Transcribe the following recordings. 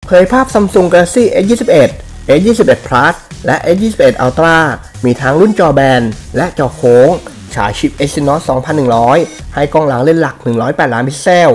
เผยภาพ Samsung Galaxy S21 S21 Plus และ S21 Ultra มีทั้งรุ่นจอแบนและจอโค้งฉายชิป Exynos 2100 ให้กล้องหลังเลนส์หลัก 108 ล้านพิกเซล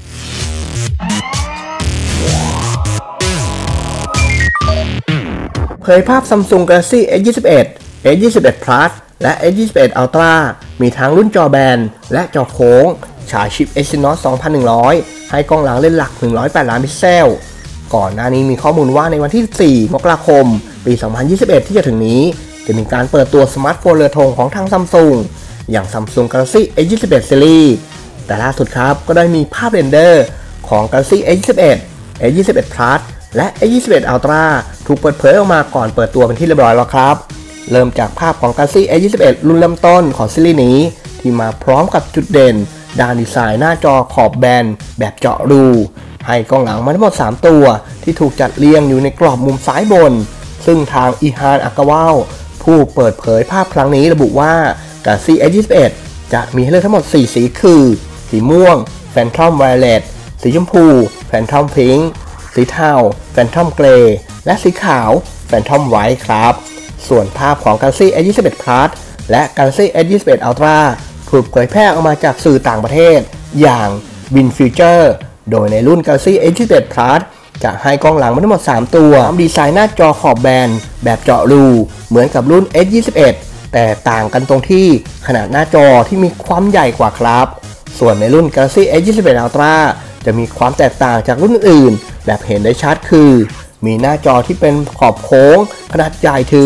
เผยภาพ Samsung Galaxy S21 S21 Plus และ S21 Ultra มีทั้งรุ่นจอแบนและจอโค้งฉายชิป Exynos 2100 ให้กล้องหลังเลนส์หลัก 108 ล้านพิกเซล ก่อนหน้านี้มีข้อมูลว่าในวันที่ 4 มกราคม ปี 2021 ที่จะถึงนี้จะมีการเปิดตัวสมาร์ทโฟนเรือธงของทาง Samsung อย่าง Samsung Galaxy S21 Series แต่ล่าสุดครับก็ได้มีภาพเรนเดอร์ของ Galaxy S21 S21 Plus และ S21 Ultra ถูกเปิดเผยออกมาก่อนเปิดตัวเป็นที่เรียบร้อยแล้วครับเริ่มจากภาพของ Galaxy S21 รุ่นเริ่มต้นของซีรีส์นี้ที่มาพร้อมกับจุดเด่นด้านดีไซน์หน้าจอขอบแบนแบบเจาะรูให้กล้องหลังมาทั้งหมด 3 ตัวที่ถูกจัดเรียงอยู่ในกรอบมุมซ้ายบนซึ่งทางอิฮาน อากาวาวผู้เปิดเผยภาพครั้งนี้ระบุว่า Galaxy S21 จะมีให้เลือกทั้งหมด 4 สีคือสีม่วง Phantom Violet สีชมพู Phantom Pink สีเทา Phantom Grey และสีขาว Phantom White ครับส่วนภาพของ Galaxy S21 Plus และ Galaxy S21 Ultra ถูกเผยแพร่ออกมาจากสื่อต่างประเทศอย่าง WinFuture โดยในรุ่น Galaxy S21 Plus จะให้กล้องหลังมาทั้งหมด 3 ตัวดีไซน์หน้าจอขอบแบนแบบเจาะรูเหมือนกับรุ่น S21 แต่ต่างกันตรงที่ขนาดหน้าจอที่มีความใหญ่กว่าครับส่วนในรุ่น Galaxy S21 Ultra จะมีความแตกต่างจากรุ่นอื่นแบบเห็นได้ชัดคือมีหน้าจอที่เป็นขอบโค้งขนาดใหญ่ถึง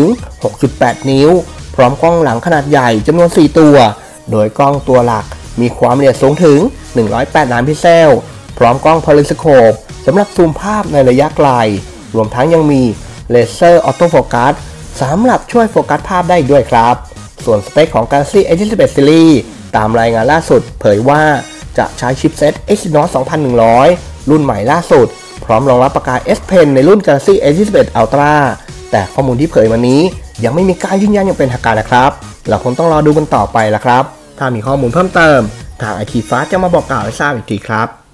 6.8 นิ้วพร้อมกล้องหลังขนาดใหญ่จำนวน 4 ตัวโดยกล้องตัวหลักมีความละเอียดสูงถึง 108 ล้านพิกเซลพร้อมกล้อง Periscope สำหรับซูมภาพในระยะไกลรวมทั้งยังมีเลเซอร์ออโต้โฟกัสสำหรับช่วยโฟกัสภาพได้ด้วยครับส่วนสเปคของ Galaxy S21 Series ตามรายงานล่าสุดเผยว่าจะใช้ชิปเซต Exynos 2100 รุ่นใหม่ล่าสุดพร้อมรองรับปากกา S Pen ในรุ่น Galaxy S21 Ultra แต่ข้อมูลที่เผยมานี้ยังไม่มีการยืนยันอย่างเป็นทางการนะครับเราคงต้องรอดูกันต่อไปละครับถ้ามีข้อมูลเพิ่มเติมทาง IT Fast จะมาบอกกล่าวให้ทราบอีกทีครับ